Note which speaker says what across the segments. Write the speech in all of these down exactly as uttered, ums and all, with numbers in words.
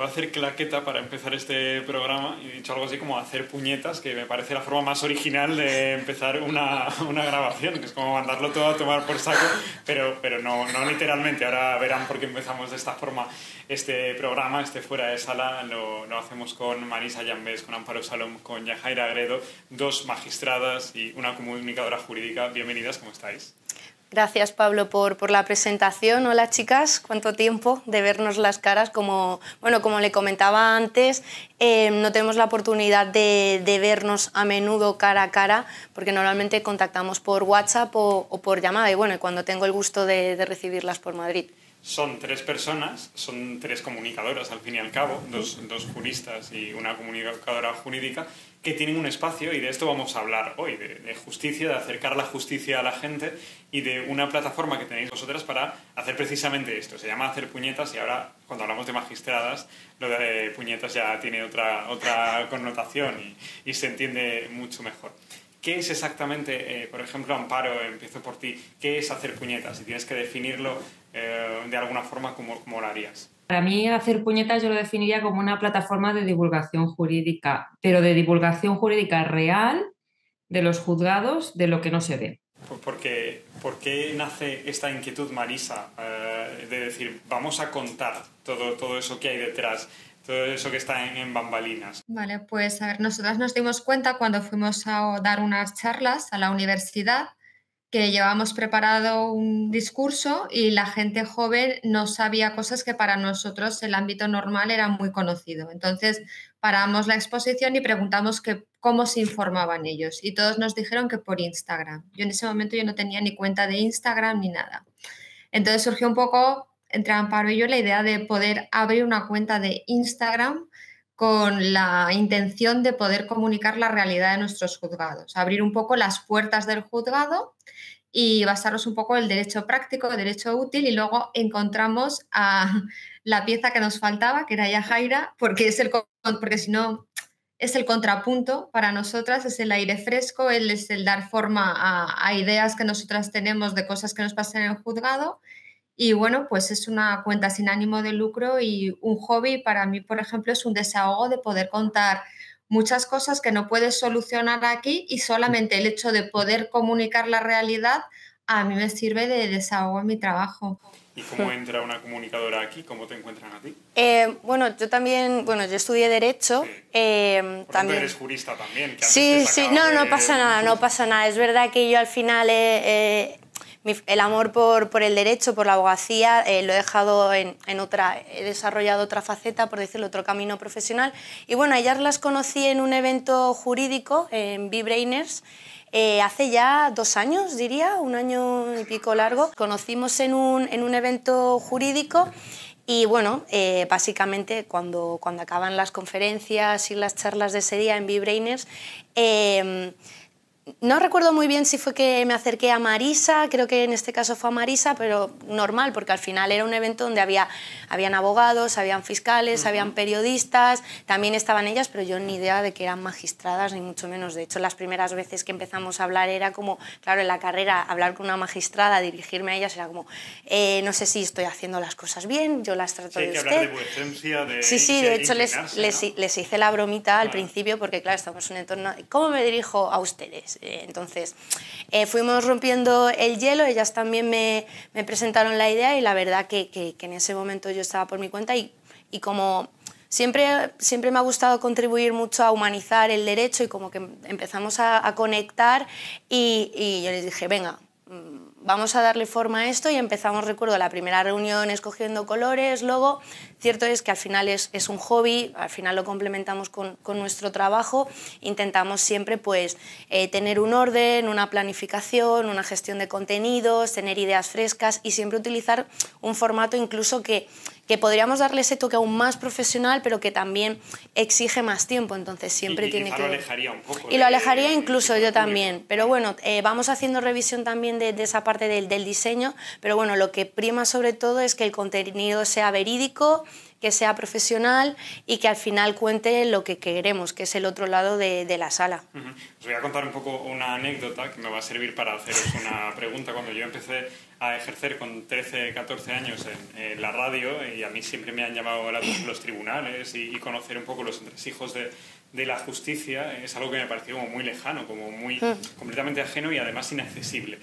Speaker 1: voy a hacer claqueta para empezar este programa y he dicho algo así como hacer puñetas, que me parece la forma más original de empezar una, una grabación, que es como mandarlo todo a tomar por saco, pero, pero no, no literalmente. Ahora verán por qué empezamos de esta forma este programa, este Fuera de Sala. Lo, lo hacemos con Marisa Llambés, con Amparo Salom, con Yajaira Agredo, dos magistradas y una comunicadora jurídica. Bienvenidas, ¿cómo estáis?
Speaker 2: Gracias, Pablo, por, por la presentación. Hola, chicas. Cuánto tiempo de vernos las caras. Como, bueno, como le comentaba antes, eh, no tenemos la oportunidad de, de vernos a menudo cara a cara, porque normalmente contactamos por WhatsApp o, o por llamada, y bueno, cuando tengo el gusto de, de recibirlas por Madrid.
Speaker 1: Son tres personas, son tres comunicadoras al fin y al cabo, dos, dos juristas y una comunicadora jurídica, que tienen un espacio, y de esto vamos a hablar hoy, de, de justicia, de acercar la justicia a la gente y de una plataforma que tenéis vosotras para hacer precisamente esto. Se llama Hacer Puñetas, y ahora cuando hablamos de magistradas, lo de puñetas ya tiene otra, otra connotación y, y se entiende mucho mejor. ¿Qué es exactamente, eh, por ejemplo, Amparo, empiezo por ti, qué es hacer puñetas? Si tienes que definirlo eh, de alguna forma, ¿cómo, cómo lo harías?
Speaker 3: Para mí, Hacer Puñetas yo lo definiría como una plataforma de divulgación jurídica, pero de divulgación jurídica real de los juzgados, de lo que no se ve.
Speaker 1: ¿Por qué, por qué nace esta inquietud, Marisa, eh, de decir, vamos a contar todo, todo eso que hay detrás, todo eso que está en, en bambalinas?
Speaker 4: Vale, pues a ver, nosotras nos dimos cuenta cuando fuimos a dar unas charlas a la universidad que llevábamos preparado un discurso y la gente joven no sabía cosas que para nosotros el ámbito normal era muy conocido. Entonces paramos la exposición y preguntamos que, cómo se informaban ellos, y todos nos dijeron que por Instagram. Yo en ese momento yo no tenía ni cuenta de Instagram ni nada. Entonces surgió un poco entre Amparo y yo la idea de poder abrir una cuenta de Instagram con la intención de poder comunicar la realidad de nuestros juzgados, abrir un poco las puertas del juzgado y basarnos un poco en el derecho práctico, el derecho útil, y luego encontramos a la pieza que nos faltaba, que era Yajaira, porque, es el, porque si no es el contrapunto para nosotras, es el aire fresco, él es el dar forma a, a ideas que nosotras tenemos de cosas que nos pasan en el juzgado. Y bueno, pues es una cuenta sin ánimo de lucro y un hobby. Para mí, por ejemplo, es un desahogo de poder contar muchas cosas que no puedes solucionar aquí, y solamente el hecho de poder comunicar la realidad a mí me sirve de desahogo en mi trabajo.
Speaker 1: ¿Y cómo entra una comunicadora aquí? ¿Cómo te encuentran a ti?
Speaker 2: Eh, bueno, yo también, bueno, yo estudié Derecho.
Speaker 1: Sí.
Speaker 2: Eh,
Speaker 1: Por
Speaker 2: también...
Speaker 1: tanto, eres jurista también. Que
Speaker 2: sí, sí, no,
Speaker 1: de...
Speaker 2: no pasa nada, no pasa nada. Es verdad que yo al final he... Eh, Mi, el amor por, por el derecho, por la abogacía, eh, lo he dejado en, en otra, he desarrollado otra faceta, por decirlo, otro camino profesional. Y bueno, ellas las conocí en un evento jurídico, en B-Brainers, eh, hace ya dos años, diría, un año y pico largo. Conocimos en un, en un evento jurídico. Y bueno, eh, básicamente cuando, cuando acaban las conferencias y las charlas de ese día en B-Brainers, eh, no recuerdo muy bien si fue que me acerqué a Marisa, creo que en este caso fue a Marisa, pero normal, porque al final era un evento donde había, habían abogados, habían fiscales, uh-huh. habían periodistas, también estaban ellas, pero yo ni idea de que eran magistradas, ni mucho menos. De hecho, las primeras veces que empezamos a hablar era como, claro, en la carrera, hablar con una magistrada, dirigirme a ellas, era como, eh, no sé si estoy haciendo las cosas bien, yo las trato
Speaker 1: sí,
Speaker 2: de
Speaker 1: que
Speaker 2: usted.
Speaker 1: Hablar de vuecencia, de
Speaker 2: sí, sí, de hecho les, les,
Speaker 1: ¿no?
Speaker 2: les hice la bromita al
Speaker 1: ah.
Speaker 2: principio, porque claro, estamos en un entorno, ¿cómo me dirijo a ustedes? Entonces, eh, fuimos rompiendo el hielo, ellas también me, me presentaron la idea, y la verdad que, que, que en ese momento yo estaba por mi cuenta, y, y como siempre, siempre me ha gustado contribuir mucho a humanizar el derecho, y como que empezamos a, a conectar, y, y yo les dije, venga, vamos a darle forma a esto, y empezamos, recuerdo, la primera reunión escogiendo colores, logo. Cierto es que al final es, es un hobby, al final lo complementamos con, con nuestro trabajo, intentamos siempre pues, eh, tener un orden, una planificación, una gestión de contenidos, tener ideas frescas, y siempre utilizar un formato incluso que, que podríamos darle ese toque aún más profesional, pero que también exige más tiempo, entonces siempre
Speaker 1: y, y
Speaker 2: tiene que...
Speaker 1: lo alejaría un poco.
Speaker 2: Y lo alejaría de, incluso
Speaker 1: de
Speaker 2: yo también, pero bueno, eh, vamos haciendo revisión también de, de esa parte del, del diseño, pero bueno, lo que prima sobre todo es que el contenido sea verídico, que sea profesional y que al final cuente lo que queremos, que es el otro lado de, de la sala.
Speaker 1: Uh-huh. Os voy a contar un poco una anécdota que me va a servir para haceros una pregunta. Cuando yo empecé a ejercer con trece, catorce años en, en la radio, y a mí siempre me han llamado la atención los tribunales y, y conocer un poco los entresijos de, de la justicia, es algo que me pareció como muy lejano, como muy mm. completamente ajeno y además inaccesible.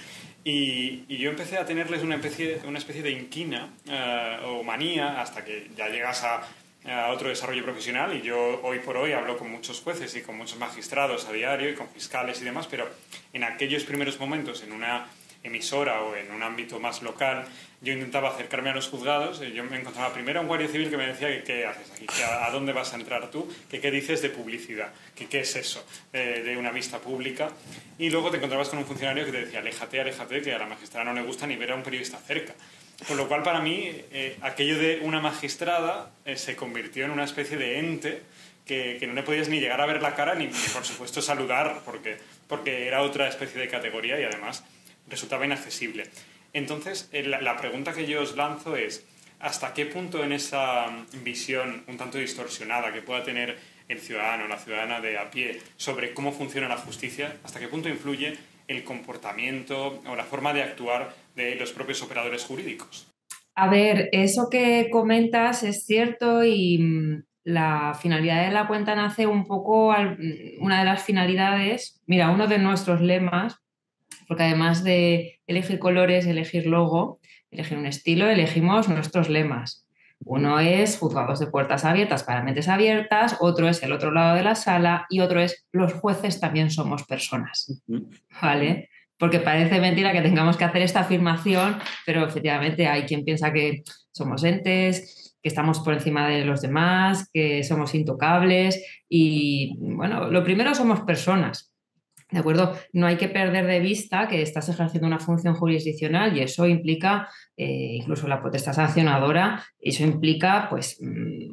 Speaker 1: Y, y yo empecé a tenerles una especie, una especie de inquina uh, o manía hasta que ya llegas a, a otro desarrollo profesional, y yo hoy por hoy hablo con muchos jueces y con muchos magistrados a diario y con fiscales y demás, pero en aquellos primeros momentos en una emisora o en un ámbito más local, yo intentaba acercarme a los juzgados y yo me encontraba primero a un guardia civil que me decía que qué haces aquí, que a, a dónde vas a entrar tú, que qué dices de publicidad, que qué es eso eh, de una vista pública, y luego te encontrabas con un funcionario que te decía aléjate, aléjate, que a la magistrada no le gusta ni ver a un periodista cerca. Con lo cual, para mí, eh, aquello de una magistrada eh, se convirtió en una especie de ente que, que no le podías ni llegar a ver la cara ni, ni por supuesto, saludar, porque, porque era otra especie de categoría y además resultaba inaccesible. Entonces, eh, la, la pregunta que yo os lanzo es, ¿hasta qué punto en esa visión un tanto distorsionada que pueda tener el ciudadano o la ciudadana de a pie sobre cómo funciona la justicia, hasta qué punto influye el comportamiento o la forma de actuar de los propios operadores jurídicos?
Speaker 3: A ver, eso que comentas es cierto, y mmm, la finalidad de la cuenta nace un poco, al, una de las finalidades, mira, uno de nuestros lemas, porque además de elegir colores, elegir logo, elegir un estilo, elegimos nuestros lemas. Uno es juzgados de puertas abiertas para mentes abiertas, otro es el otro lado de la sala y otro es los jueces también somos personas, ¿vale? Porque parece mentira que tengamos que hacer esta afirmación, pero efectivamente hay quien piensa que somos entes, que estamos por encima de los demás, que somos intocables y, bueno, lo primero somos personas. ¿De acuerdo? No hay que perder de vista que estás ejerciendo una función jurisdiccional y eso implica, eh, incluso la potestad sancionadora, eso implica pues mmm,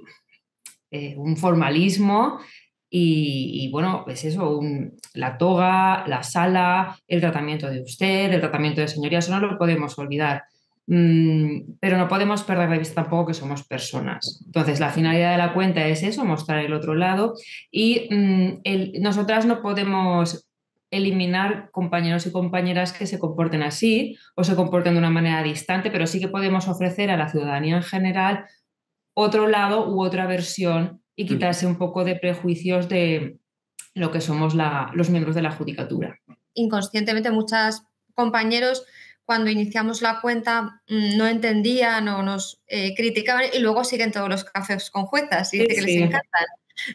Speaker 3: eh, un formalismo y, y bueno, pues eso, un, la toga, la sala, el tratamiento de usted, el tratamiento de señoría, eso no lo podemos olvidar. Mm, pero no podemos perder de vista tampoco que somos personas. Entonces, la finalidad de la cuenta es eso, mostrar el otro lado y mm, el, nosotras no podemos eliminar compañeros y compañeras que se comporten así o se comporten de una manera distante, pero sí que podemos ofrecer a la ciudadanía en general otro lado u otra versión y quitarse un poco de prejuicios de lo que somos la, los miembros de la judicatura.
Speaker 4: Inconscientemente muchos compañeros cuando iniciamos la cuenta no entendían o nos eh, criticaban y luego siguen todos los cafés con juezas y
Speaker 3: sí,
Speaker 4: dice que
Speaker 3: sí.
Speaker 4: les encantan.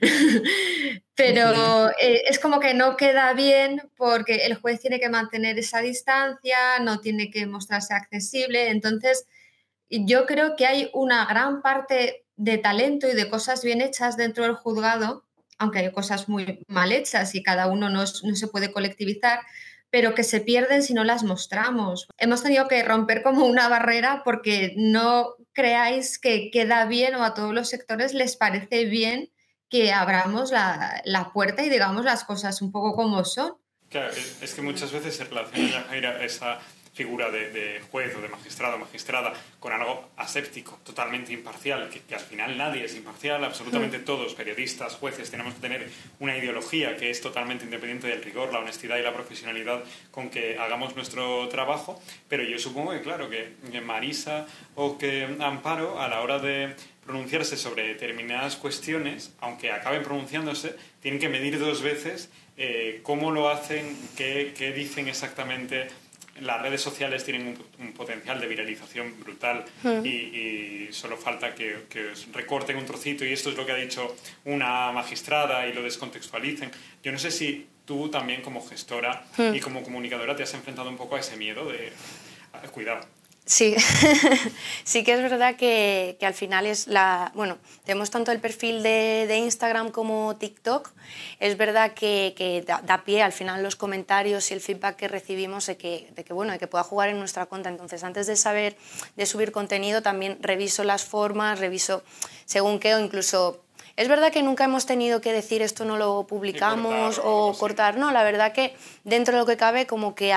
Speaker 4: Pero eh, es como que no queda bien porque el juez tiene que mantener esa distancia, no tiene que mostrarse accesible. Entonces, yo creo que hay una gran parte de talento y de cosas bien hechas dentro del juzgado, aunque hay cosas muy mal hechas y cada uno no, es, no se puede colectivizar, pero que se pierden si no las mostramos. Hemos tenido que romper como una barrera porque no creáis que queda bien o a todos los sectores les parece bien que abramos la, la puerta y digamos las cosas un poco como son.
Speaker 1: Claro, es, es que muchas veces se relaciona, Jaira, esa figura de, de juez o de magistrado o magistrada con algo aséptico, totalmente imparcial, que, que al final nadie es imparcial, absolutamente todos, periodistas, jueces, tenemos que tener una ideología que es totalmente independiente del rigor, la honestidad y la profesionalidad con que hagamos nuestro trabajo, pero yo supongo que, claro, que, que Marisa o que Amparo, a la hora de pronunciarse sobre determinadas cuestiones, aunque acaben pronunciándose, tienen que medir dos veces eh, cómo lo hacen, qué, qué dicen exactamente. Las redes sociales tienen un, un potencial de viralización brutal mm. y, y solo falta que, que os recorten un trocito y esto es lo que ha dicho una magistrada y lo descontextualicen. Yo no sé si tú también como gestora mm. y como comunicadora te has enfrentado un poco a ese miedo de... Cuidado.
Speaker 2: Sí, sí que es verdad que, que al final es la... Bueno, tenemos tanto el perfil de, de Instagram como TikTok. Es verdad que, que da, da pie al final los comentarios y el feedback que recibimos de que, de que, bueno, de que pueda jugar en nuestra cuenta. Entonces, antes de saber, de subir contenido, también reviso las formas, reviso según qué o incluso... Es verdad que nunca hemos tenido que decir esto no lo publicamos cortar, o, o cortar. No, la verdad que dentro de lo que cabe como que hay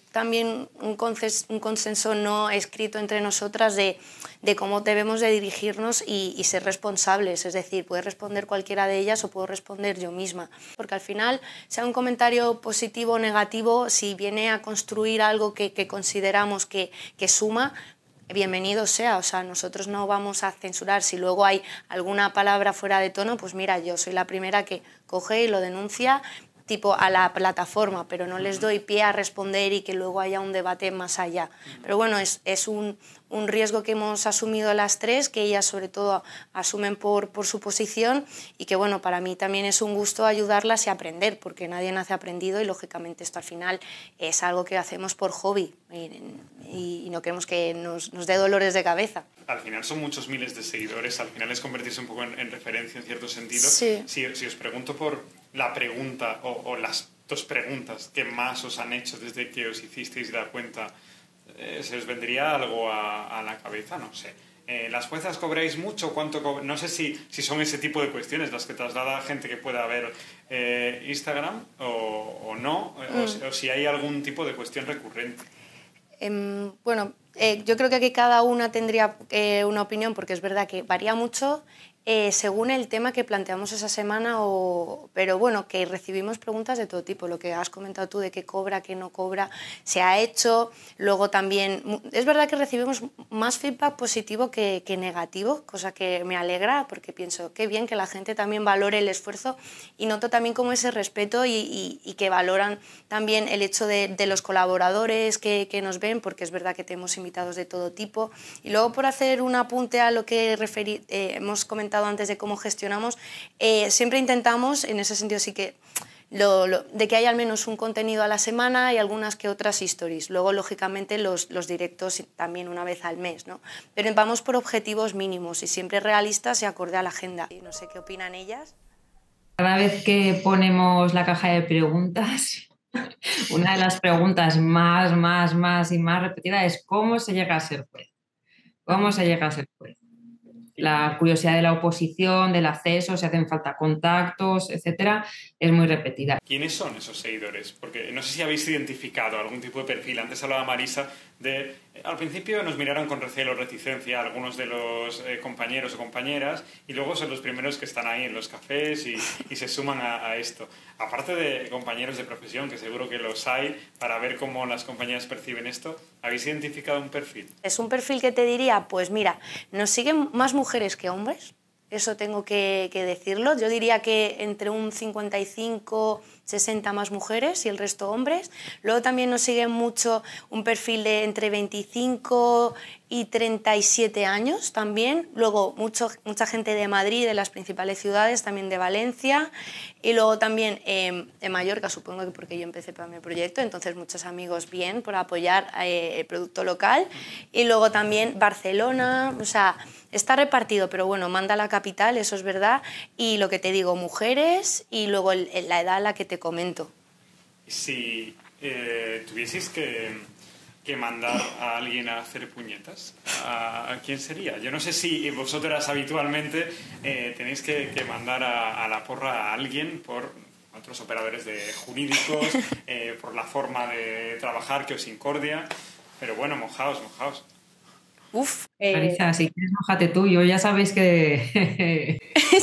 Speaker 2: también un, conces, un consenso no escrito entre nosotras de, de cómo debemos de dirigirnos y, y ser responsables, es decir, puede responder cualquiera de ellas o puedo responder yo misma, porque al final, sea un comentario positivo o negativo, si viene a construir algo que, que consideramos que, que suma, bienvenido sea, o sea, nosotros no vamos a censurar. Si luego hay alguna palabra fuera de tono, pues mira, yo soy la primera que coge y lo denuncia tipo a la plataforma, pero no les doy pie a responder y que luego haya un debate más allá. Pero bueno, es, es un, un riesgo que hemos asumido las tres, que ellas sobre todo asumen por, por su posición y que bueno, para mí también es un gusto ayudarlas y aprender, porque nadie nace aprendido y lógicamente esto al final es algo que hacemos por hobby y, y, y no queremos que nos, nos dé dolores de cabeza.
Speaker 1: Al final son muchos miles de seguidores, al final es convertirse un poco en, en referencia en cierto sentido.
Speaker 2: Sí.
Speaker 1: Si, si os pregunto por la pregunta o, o las dos preguntas que más os han hecho desde que os hicisteis la cuenta, eh, ¿se os vendría algo a, a la cabeza? No sé. Eh, ¿Las juezas cobráis mucho? ¿Cuánto co No sé si, si son ese tipo de cuestiones las que traslada gente que pueda ver eh, Instagram o, o no, mm. o, o si hay algún tipo de cuestión recurrente.
Speaker 2: Eh, bueno, eh, yo creo que aquí cada una tendría eh, una opinión, porque es verdad que varía mucho eh, según el tema que planteamos esa semana, o, pero bueno, que recibimos preguntas de todo tipo, lo que has comentado tú de qué cobra, qué no cobra, se ha hecho, luego también, es verdad que recibimos más feedback positivo que, que negativo, cosa que me alegra, porque pienso, qué bien que la gente también valore el esfuerzo y noto también como ese respeto y, y, y que valoran también el hecho de, de los colaboradores que, que nos ven, porque es verdad que tenemos invitados de todo tipo. Y luego, por hacer un apunte a lo que referí, eh, hemos comentado antes de cómo gestionamos, eh, siempre intentamos, en ese sentido sí que, lo, lo, de que haya al menos un contenido a la semana y algunas que otras stories. Luego, lógicamente, los, los directos también una vez al mes, ¿no? Pero vamos por objetivos mínimos y siempre realistas y acorde a la agenda. Y no sé qué opinan ellas.
Speaker 3: Cada vez que ponemos la caja de preguntas, una de las preguntas más, más, más y más repetidas es ¿cómo se llega a ser juez? ¿Cómo se llega a ser juez? La curiosidad de la oposición, del acceso, si hacen falta contactos, etcétera, es muy repetida.
Speaker 1: ¿Quiénes son esos seguidores? Porque no sé si habéis identificado algún tipo de perfil. Antes hablaba Marisa de... Al principio nos miraron con recelo o reticencia algunos de los eh, compañeros o compañeras y luego son los primeros que están ahí en los cafés y, y se suman a, a esto. Aparte de compañeros de profesión, que seguro que los hay, para ver cómo las compañías perciben esto, ¿habéis identificado un perfil?
Speaker 2: Es un perfil que te diría, pues mira, nos siguen más mujeres que hombres, eso tengo que, que decirlo. Yo diría que entre un cincuenta y cinco, sesenta más mujeres y el resto hombres. Luego también nos sigue mucho un perfil de entre veinticinco y treinta y siete años también. Luego mucho, mucha gente de Madrid, de las principales ciudades, también de Valencia. Y luego también eh, de Mallorca, supongo que porque yo empecé para mi proyecto, entonces muchos amigos bien por apoyar eh, el producto local. Y luego también Barcelona, o sea, está repartido, pero bueno, manda la capital, eso es verdad. Y lo que te digo, mujeres y luego el, la edad a la que te comento.
Speaker 1: Si eh, tuvieseis que, que mandar a alguien a hacer puñetas, ¿a, a quién sería? Yo no sé si vosotras habitualmente eh, tenéis que, que mandar a, a la porra a alguien por otros operadores de jurídicos, eh, por la forma de trabajar que os incordia, pero bueno, mojaos, mojaos.
Speaker 2: Uf,
Speaker 3: eh... Marisa, si quieres mojate tú, yo ya sabéis que...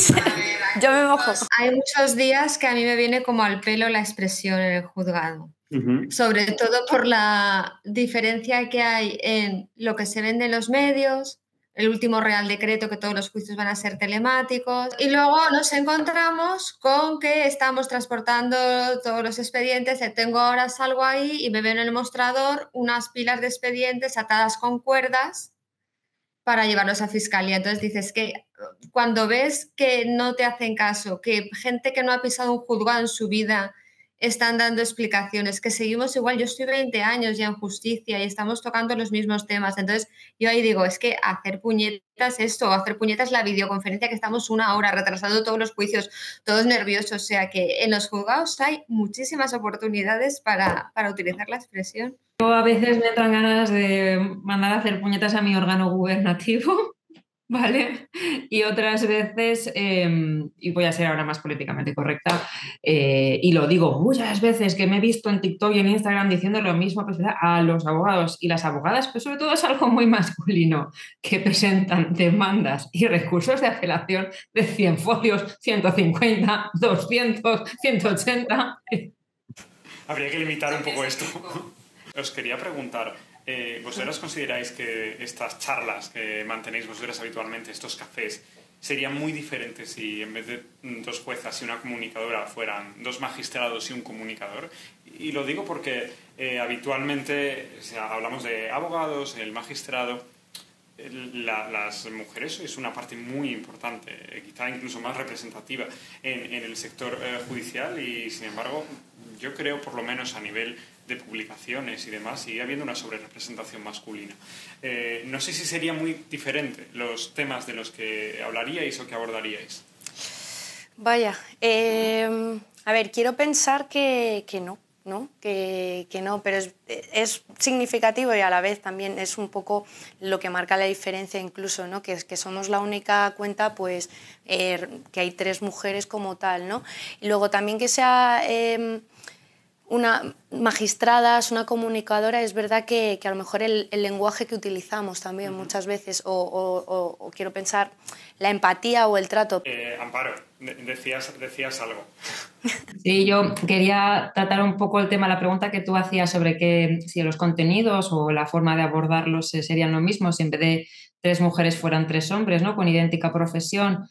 Speaker 2: Yo me mojo.
Speaker 4: Hay muchos días que a mí me viene como al pelo la expresión en el juzgado. Uh-huh. Sobre todo por la diferencia que hay en lo que se vende en los medios, el último Real Decreto, que todos los juicios van a ser telemáticos, y luego nos encontramos con que estamos transportando todos los expedientes, tengo ahora salgo ahí y me veo en el mostrador unas pilas de expedientes atadas con cuerdas para llevarlos a fiscalía. Entonces dices que cuando ves que no te hacen caso, que gente que no ha pisado un juzgado en su vida están dando explicaciones, que seguimos igual, yo estoy veinte años ya en justicia y estamos tocando los mismos temas. Entonces yo ahí digo, es que hacer puñetas esto, hacer puñetas la videoconferencia que estamos una hora retrasando todos los juicios, todos nerviosos. O sea que en los juzgados hay muchísimas oportunidades para, para utilizar la expresión.
Speaker 3: Yo a veces me entran ganas de mandar a hacer puñetas a mi órgano gubernativo ¿vale? Y otras veces, eh, y voy a ser ahora más políticamente correcta, eh, y lo digo muchas veces que me he visto en TikTok y en Instagram diciendo lo mismo pues, a los abogados y las abogadas, pues sobre todo es algo muy masculino, que presentan demandas y recursos de apelación de cien folios, ciento cincuenta, doscientos, ciento ochenta.
Speaker 1: Habría que limitar un poco esto. Os quería preguntar, eh, ¿vosotras consideráis que estas charlas que mantenéis vosotras habitualmente, estos cafés, serían muy diferentes si en vez de dos juezas y una comunicadora fueran dos magistrados y un comunicador? Y lo digo porque eh, habitualmente, o sea, hablamos de abogados, el magistrado. La, las mujeres sois una parte muy importante, eh, quizá incluso más representativa en, en el sector eh, judicial y, sin embargo, yo creo, por lo menos a nivel de publicaciones y demás, sigue habiendo una sobrerepresentación masculina. Eh, no sé si sería muy diferente los temas de los que hablaríais o que abordaríais.
Speaker 2: Vaya, eh, a ver, quiero pensar que, que no. ¿no? Que, que no, pero es, es significativo y a la vez también es un poco lo que marca la diferencia incluso, ¿no? Que es que somos la única cuenta, pues, eh, que hay tres mujeres como tal, ¿no? Y luego también que sea eh, una magistrada, una comunicadora, es verdad que, que a lo mejor el, el lenguaje que utilizamos también uh-huh. muchas veces, o, o, o, o quiero pensar, la empatía o el trato.
Speaker 1: Eh, Amparo, decías, decías algo.
Speaker 3: Sí, yo quería tratar un poco el tema, la pregunta que tú hacías sobre que si los contenidos o la forma de abordarlos serían lo mismo, si en vez de tres mujeres fueran tres hombres, ¿no? Con idéntica profesión.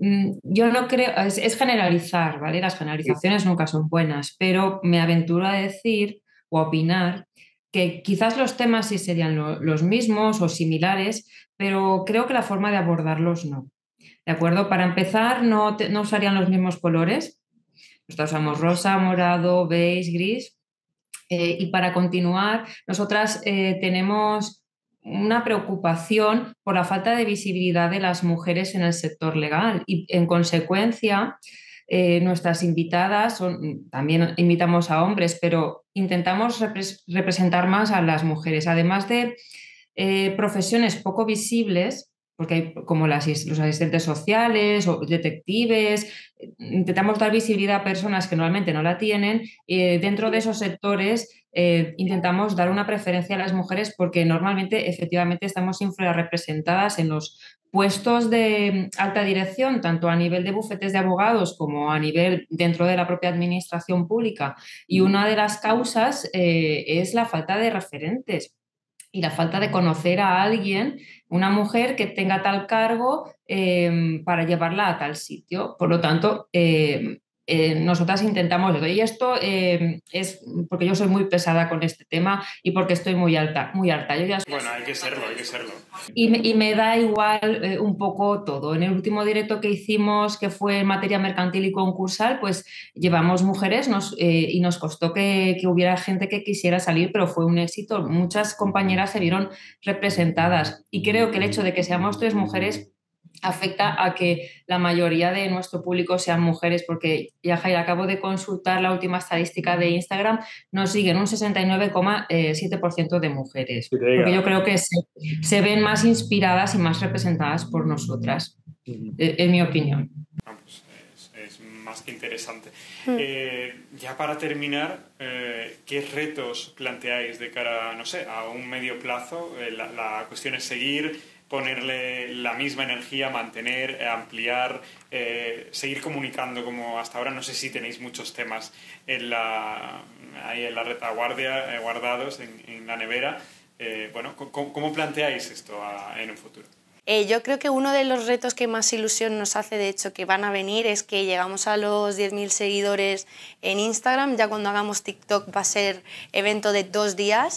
Speaker 3: Yo no creo, es, es generalizar, ¿vale? Las generalizaciones nunca son buenas, pero me aventuro a decir o a opinar que quizás los temas sí serían lo, los mismos o similares, pero creo que la forma de abordarlos no. ¿De acuerdo? Para empezar, no, te, no usarían los mismos colores. Nosotros usamos rosa, morado, beige, gris. Eh, y para continuar, nosotras eh, tenemos una preocupación por la falta de visibilidad de las mujeres en el sector legal y, en consecuencia, eh, nuestras invitadas son, también invitamos a hombres, pero intentamos repres- representar más a las mujeres, además de eh, profesiones poco visibles, porque hay como las, los asistentes sociales o detectives, intentamos dar visibilidad a personas que normalmente no la tienen. Eh, dentro de esos sectores eh, intentamos dar una preferencia a las mujeres porque normalmente efectivamente estamos infrarrepresentadas en los puestos de alta dirección, tanto a nivel de bufetes de abogados como a nivel dentro de la propia administración pública. Y una de las causas eh, es la falta de referentes y la falta de conocer a alguien, una mujer que tenga tal cargo eh, para llevarla a tal sitio. Por lo tanto, eh, eh, nosotras intentamos eso. Y esto eh, es porque yo soy muy pesada con este tema y porque estoy muy alta. Muy alta. Yo ya...
Speaker 1: Bueno, hay que serlo, hay que serlo.
Speaker 3: Y me, y me da igual eh, un poco todo. En el último directo que hicimos, que fue en materia mercantil y concursal, pues llevamos mujeres nos, eh, y nos costó que, que hubiera gente que quisiera salir, pero fue un éxito. Muchas compañeras se vieron representadas y creo que el hecho de que seamos tres mujeres afecta a que la mayoría de nuestro público sean mujeres, porque ya Jair, acabo de consultar la última estadística de Instagram, nos siguen un sesenta y nueve coma siete por ciento de mujeres, porque yo creo que se, se ven más inspiradas y más representadas por nosotras, en, en mi opinión.
Speaker 1: Ah, pues es, es más que interesante. Mm. Eh, ya para terminar, eh, ¿qué retos planteáis de cara, no sé, a un medio plazo? Eh, la, la cuestión es seguir, ponerle la misma energía, mantener, ampliar, eh, seguir comunicando como hasta ahora. No sé si tenéis muchos temas en la, ahí en la retaguardia, eh, guardados en, en la nevera. Eh, bueno, ¿cómo, ¿cómo planteáis esto a, en un futuro?
Speaker 2: Eh, yo creo que uno de los retos que más ilusión nos hace, de hecho, que van a venir, es que llegamos a los diez mil seguidores en Instagram. Ya cuando hagamos TikTok va a ser evento de dos días.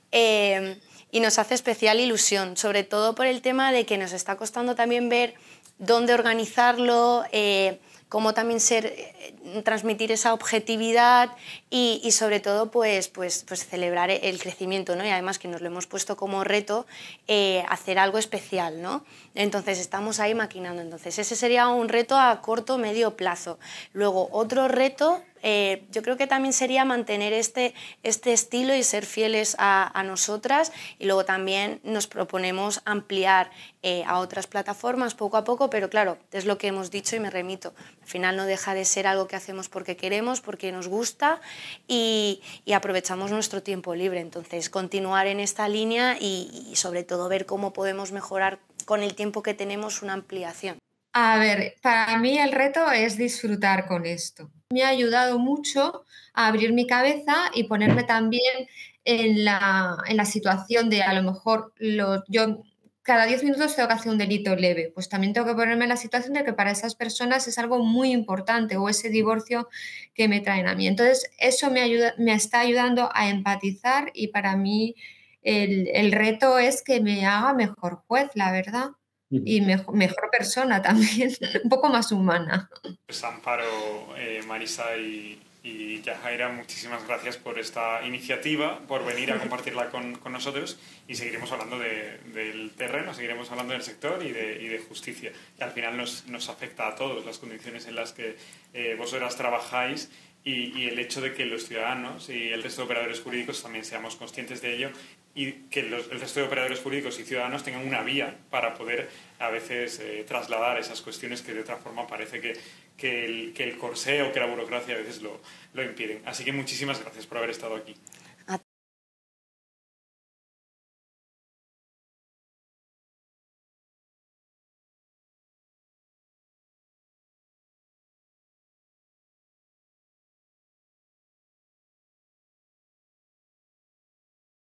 Speaker 2: Eh, Y nos hace especial ilusión, sobre todo por el tema de que nos está costando también ver dónde organizarlo, eh, cómo también ser, eh, transmitir esa objetividad y, y sobre todo pues, pues, pues celebrar el crecimiento, ¿no? Y además que nos lo hemos puesto como reto eh, hacer algo especial, ¿no? Entonces estamos ahí maquinando. Entonces ese sería un reto a corto o medio plazo. Luego otro reto eh, yo creo que también sería mantener este, este estilo y ser fieles a, a nosotras, y luego también nos proponemos ampliar eh, a otras plataformas poco a poco, pero claro, es lo que hemos dicho y me remito. Al final no deja de ser algo que hacemos porque queremos, porque nos gusta y, y aprovechamos nuestro tiempo libre. Entonces, continuar en esta línea y, y sobre todo ver cómo podemos mejorar con el tiempo que tenemos una ampliación.
Speaker 4: A ver, para mí el reto es disfrutar con esto. Me ha ayudado mucho a abrir mi cabeza y ponerme también en la, en la situación de a lo mejor lo, yo cada diez minutos tengo que hacer un delito leve, pues también tengo que ponerme en la situación de que para esas personas es algo muy importante, o ese divorcio que me traen a mí. Entonces, eso me, ayuda, me está ayudando a empatizar, y para mí el, el reto es que me haga mejor juez, la verdad. Y mejor, mejor persona también, un poco más humana.
Speaker 1: Pues Amparo, eh, Marisa y, y Yajaira, muchísimas gracias por esta iniciativa, por venir a compartirla con, con nosotros, y seguiremos hablando de, del terreno, seguiremos hablando del sector y de, y de justicia, que al final nos, nos afecta a todos, las condiciones en las que eh, vosotras trabajáis, y, y el hecho de que los ciudadanos y el resto de operadores jurídicos también seamos conscientes de ello, y que los, el resto de operadores jurídicos y ciudadanos tengan una vía para poder a veces eh, trasladar esas cuestiones que de otra forma parece que, que, el, que el corsé o que la burocracia a veces lo, lo impiden. Así que muchísimas gracias por haber estado aquí.